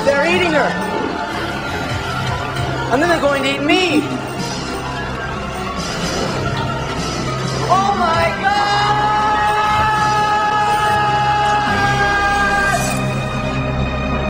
They're eating her. And then they're going to eat me.